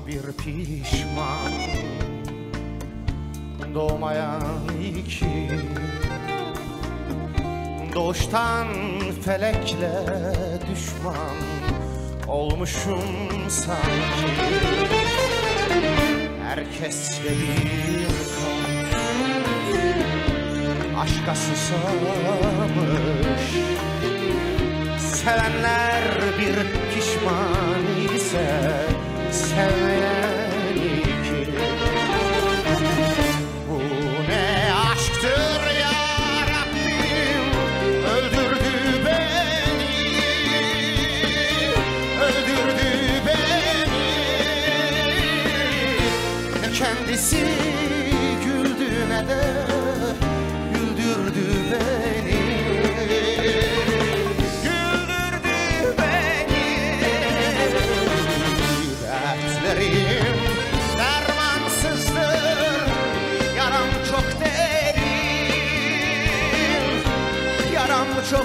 bir pişman, doğmayan iki. Doğuştan felekle düşman olmuşum sanki. Herkesle bir kan, aşka susamış. Sevenler bir pişman ise sevmeyen iki. Bu ne aşktır ya Rabbim, öldürdü beni, öldürdü beni. Ne kendisi güldü ne de güldürdü beni. Dermansızdır, yaram çok derin, yaram çok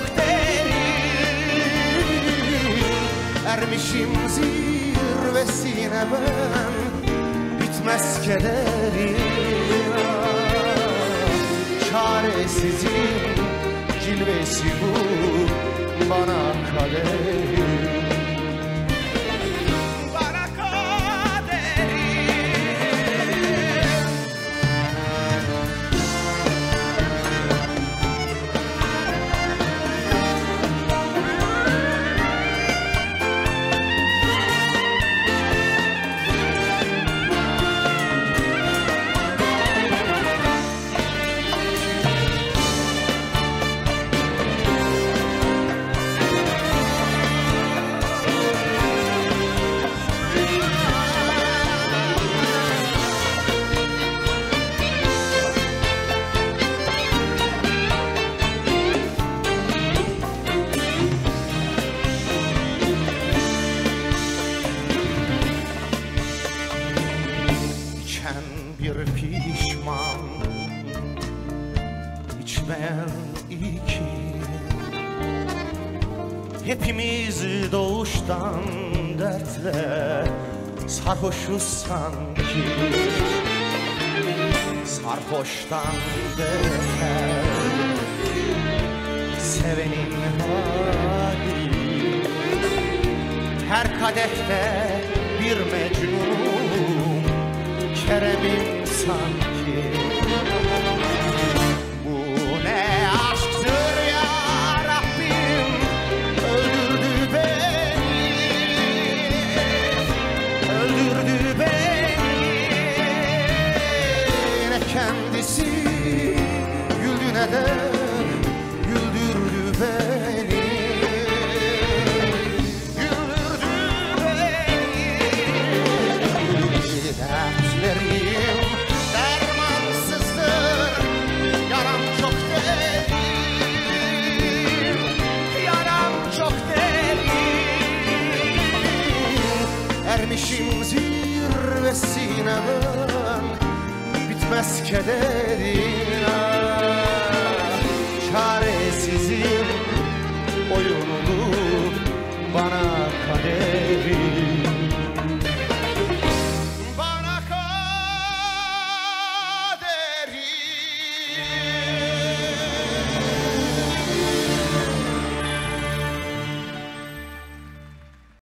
derin. Ermişim zirvesine ben, bitmez kederim. Çaresizim, cilvesi bu bana kaderim. Bir pişman, içmeyen iki. Hepimiz doğuştan dertle sarhoşuz sanki. Sarhoştan beter sevenin hali. Her kadehte bir mecnun, Kerem'im sanki. Bu ne aşktır ya Rabbim, öldürdü beni, öldürdü beni. Ne kendisi güldü ne de güldürdü beni. Dermansızdır, yaram çok derin, yaram çok derin. Ermişim zirvesine ben, bitmez kederim.